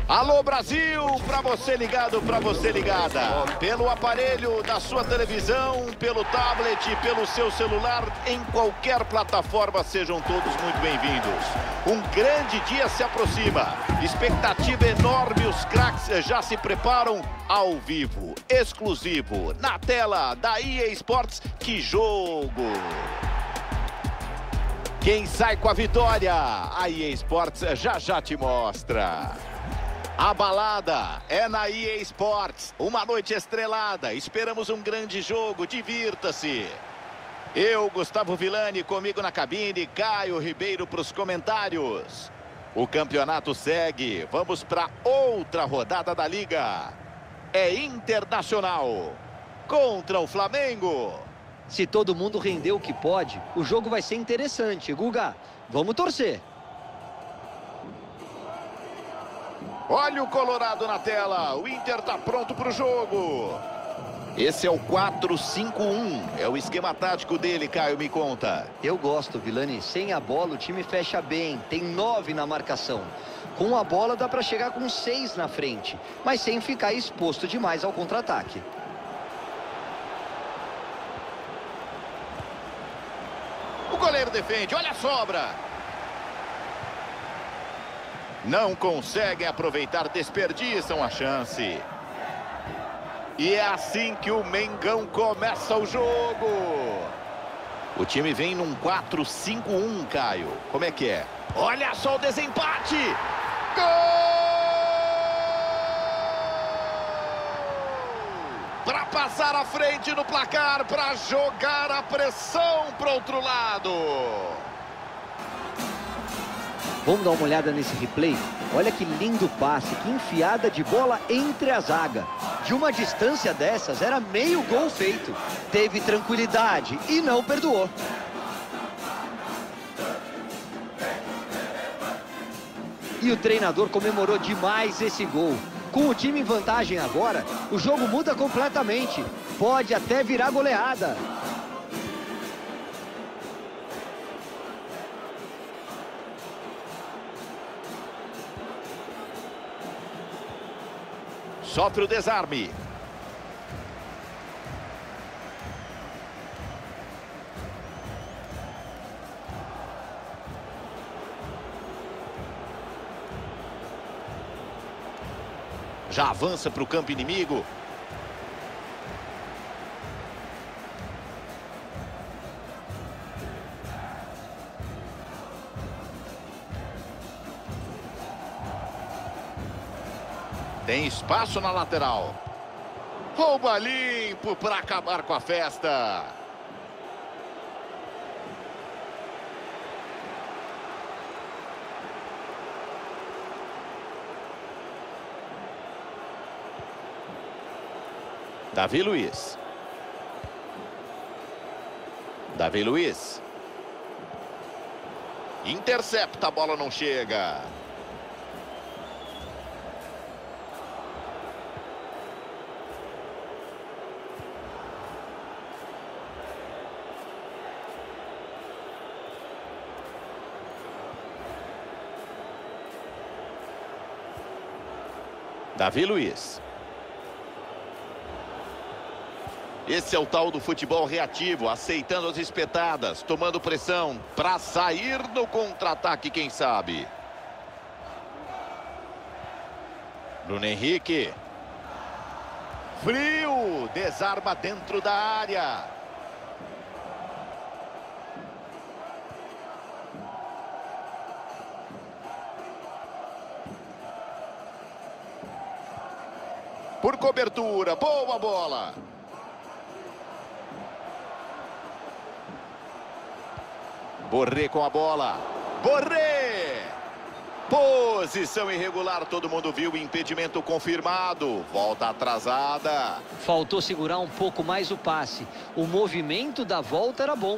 Alô Brasil, para você ligado, para você ligada. Pelo aparelho da sua televisão, pelo tablet, pelo seu celular, em qualquer plataforma, sejam todos muito bem-vindos. Um grande dia se aproxima, expectativa enorme, os craques já se preparam ao vivo, exclusivo, na tela da EA Sports. Que jogo! Quem sai com a vitória? A EA Sports já te mostra. A balada é na EA Sports, uma noite estrelada, esperamos um grande jogo, divirta-se. Eu, Gustavo Villani, comigo na cabine, Caio Ribeiro para os comentários. O campeonato segue, vamos para outra rodada da Liga. É Internacional contra o Flamengo. Se todo mundo render o que pode, o jogo vai ser interessante, Guga. Vamos torcer. Olha o Colorado na tela, o Inter tá pronto para o jogo. Esse é o 4-5-1, é o esquema tático dele, Caio, me conta. Eu gosto, Villani. Sem a bola o time fecha bem, tem 9 na marcação. Com a bola dá para chegar com 6 na frente, mas sem ficar exposto demais ao contra-ataque. O goleiro defende, olha a sobra. Não conseguem aproveitar, desperdiçam a chance. E é assim que o Mengão começa o jogo. O time vem num 4-5-1, Caio. Como é que é? Olha só o desempate! Gol! Para passar à frente no placar, para jogar a pressão para o outro lado. Vamos dar uma olhada nesse replay? Olha que lindo passe, que enfiada de bola entre a zaga. De uma distância dessas, era meio gol feito. Teve tranquilidade e não perdoou. E o treinador comemorou demais esse gol. Com o time em vantagem agora, o jogo muda completamente. Pode até virar goleada. Sofre o desarme. Já avança para o campo inimigo. Tem espaço na lateral. Rouba limpo para acabar com a festa. Davi Luiz. Davi Luiz. Intercepta, a bola não chega. Davi Luiz. Esse é o tal do futebol reativo, aceitando as espetadas, tomando pressão para sair no contra-ataque, quem sabe. Bruno Henrique. Frio, desarma dentro da área. Por cobertura, boa bola. Borré com a bola. Borré! Posição irregular, todo mundo viu, impedimento confirmado. Volta atrasada. Faltou segurar um pouco mais o passe. O movimento da volta era bom.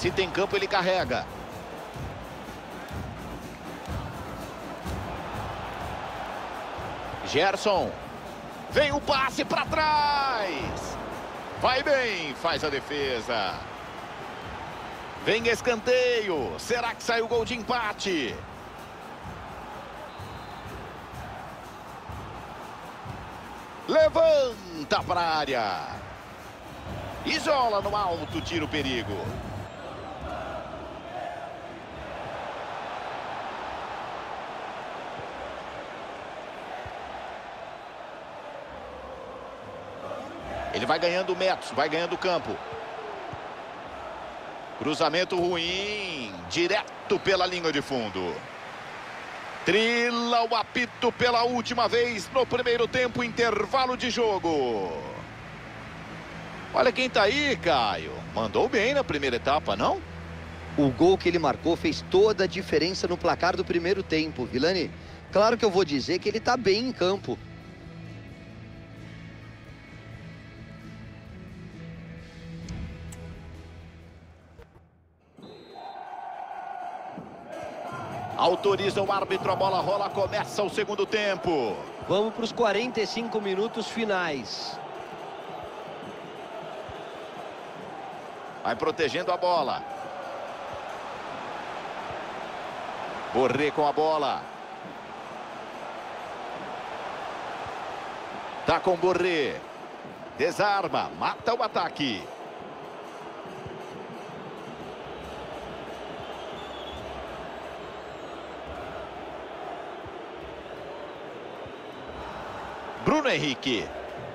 Se tem campo, ele carrega. Gerson. Vem o passe para trás. Vai bem, faz a defesa. Vem escanteio. Será que sai o gol de empate? Levanta para a área. Isola no alto, tira o perigo. Ele vai ganhando metros, vai ganhando campo. Cruzamento ruim, direto pela linha de fundo. Trila o apito pela última vez no primeiro tempo, intervalo de jogo. Olha quem tá aí, Caio. Mandou bem na primeira etapa, não? O gol que ele marcou fez toda a diferença no placar do primeiro tempo, Vilani. Claro que eu vou dizer que ele tá bem em campo. Autoriza o árbitro, a bola rola, começa o segundo tempo. Vamos para os 45 minutos finais. Vai protegendo a bola. Borré com a bola. Tá com Borré. Desarma, mata o ataque. Bruno Henrique.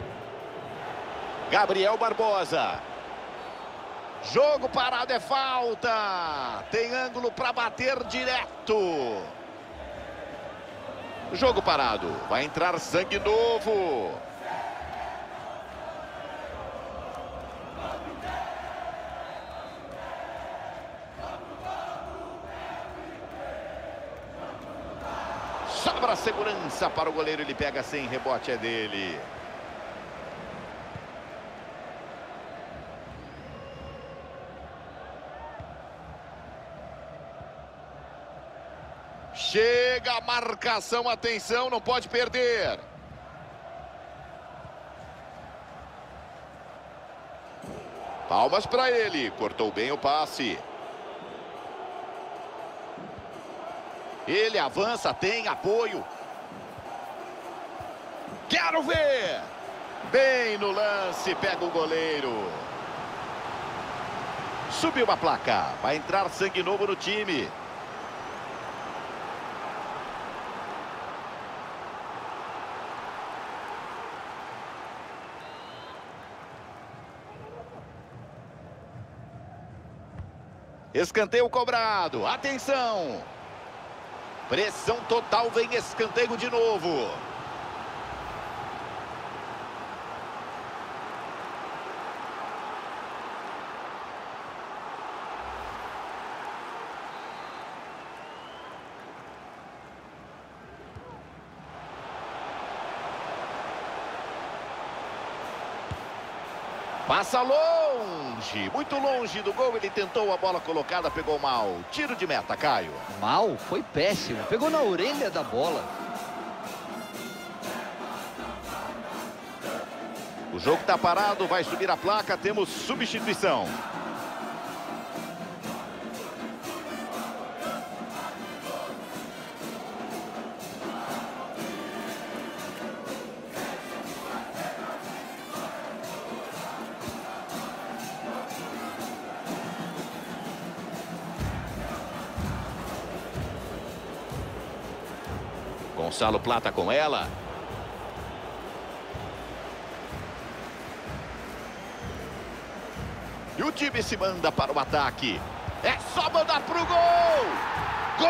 Gabriel Barbosa. Jogo parado, é falta. Tem ângulo para bater direto. Jogo parado. Vai entrar sangue novo. Sobra a segurança para o goleiro. Ele pega sem rebote, é dele. Chega a marcação, atenção, não pode perder. Palmas para ele, cortou bem o passe. Ele avança, tem apoio. Quero ver. Bem no lance, pega o goleiro. Subiu a placa, vai entrar sangue novo no time. Escanteio cobrado, atenção. Pressão total, vem escanteio de novo. Passa longe, muito longe do gol. Ele tentou a bola colocada, pegou mal. Tiro de meta, Caio. Mal? Foi péssimo. Pegou na orelha da bola. O jogo está parado, vai subir a placa. Temos substituição. Gonçalo Plata com ela. E o time se manda para o ataque. É só mandar pro gol! Gol!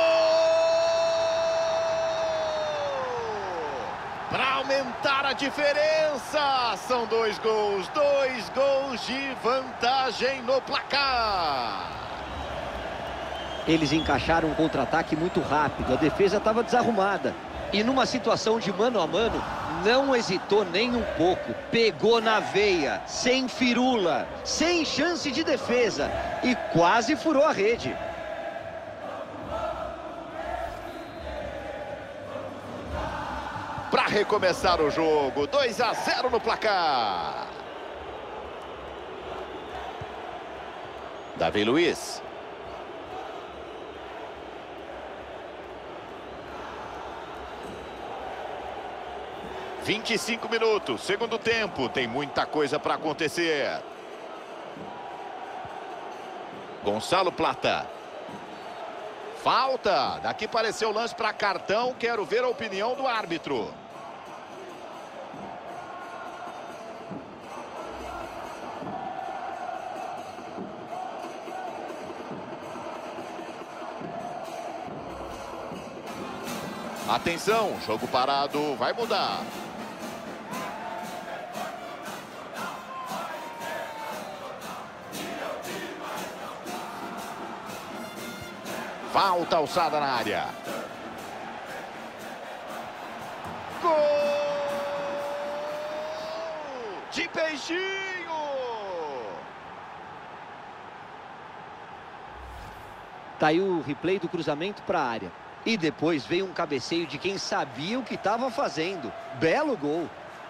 Para aumentar a diferença. São dois gols de vantagem no placar. Eles encaixaram um contra-ataque muito rápido. A defesa estava desarrumada. E numa situação de mano a mano, não hesitou nem um pouco. Pegou na veia, sem firula, sem chance de defesa e quase furou a rede. Para recomeçar o jogo, 2-0 no placar. Davi Luiz. (25 minutos), segundo tempo, tem muita coisa para acontecer. Gonçalo Plata. Falta, daqui pareceu lance para cartão, quero ver a opinião do árbitro. Atenção, jogo parado, vai mudar. Falta alçada na área. Gol! De beijinho! Tá aí o replay do cruzamento para a área. E depois veio um cabeceio de quem sabia o que estava fazendo. Belo gol.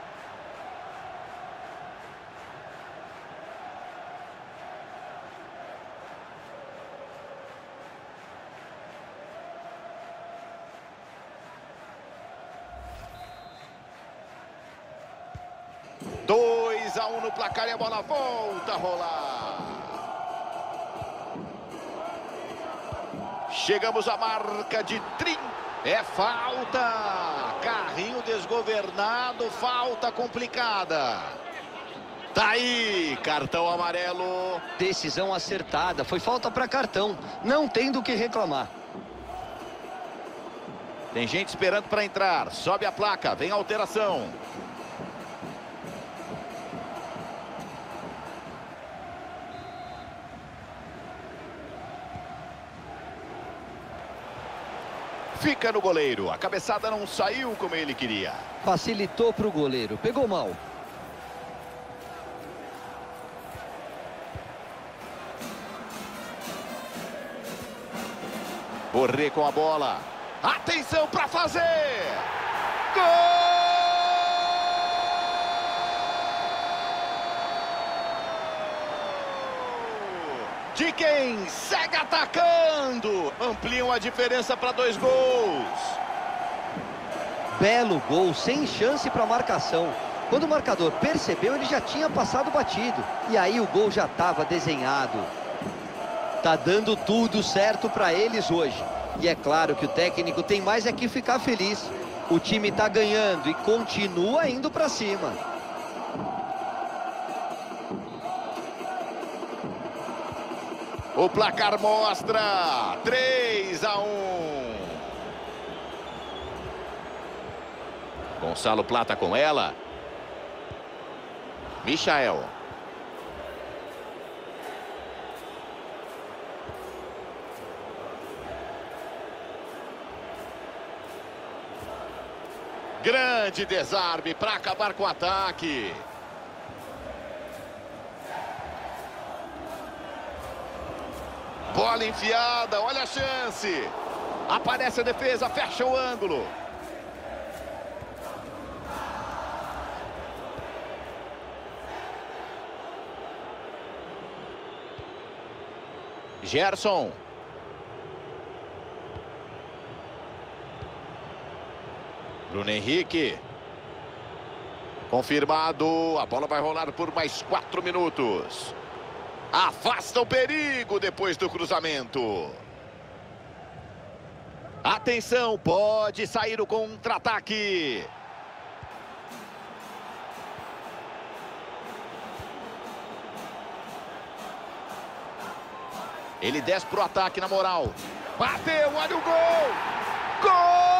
Dois a 1 no placar e a bola volta a rolar. Chegamos à marca de 30. É falta. Carrinho desgovernado, falta complicada. Tá aí, cartão amarelo. Decisão acertada, foi falta para cartão. Não tem do que reclamar. Tem gente esperando para entrar. Sobe a placa, vem a alteração. Fica no goleiro. A cabeçada não saiu como ele queria. Facilitou para o goleiro. Pegou mal. Borré com a bola. Atenção para fazer. Gol! De quem segue atacando. Ampliam a diferença para 2 gols. Belo gol, sem chance para marcação. Quando o marcador percebeu, ele já tinha passado batido. E aí o gol já estava desenhado. Tá dando tudo certo para eles hoje. E é claro que o técnico tem mais é que ficar feliz. O time tá ganhando e continua indo para cima. O placar mostra 3 a 1. Gonçalo Plata com ela. Michael. Grande desarme para acabar com o ataque. Bola enfiada, olha a chance. Aparece a defesa, fecha o ângulo. Gerson. Bruno Henrique. Confirmado, a bola vai rolar por mais 4 minutos. Afasta o perigo depois do cruzamento. Atenção, pode sair o contra-ataque. Ele desce pro ataque na moral. Bateu, olha o gol! Gol!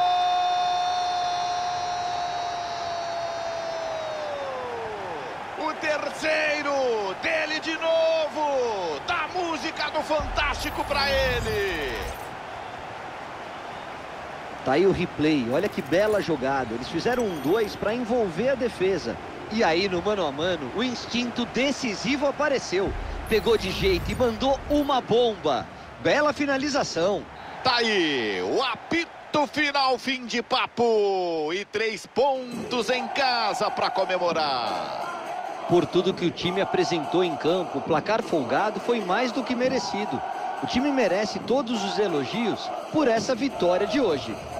O terceiro dele de novo. Dá música do Fantástico para ele. Tá aí o replay, olha que bela jogada. Eles fizeram 1-2 para envolver a defesa. E aí no mano a mano, o instinto decisivo apareceu. Pegou de jeito e mandou uma bomba. Bela finalização. Tá aí, o apito final, fim de papo. E 3 pontos em casa para comemorar. Por tudo que o time apresentou em campo, o placar folgado foi mais do que merecido. O time merece todos os elogios por essa vitória de hoje.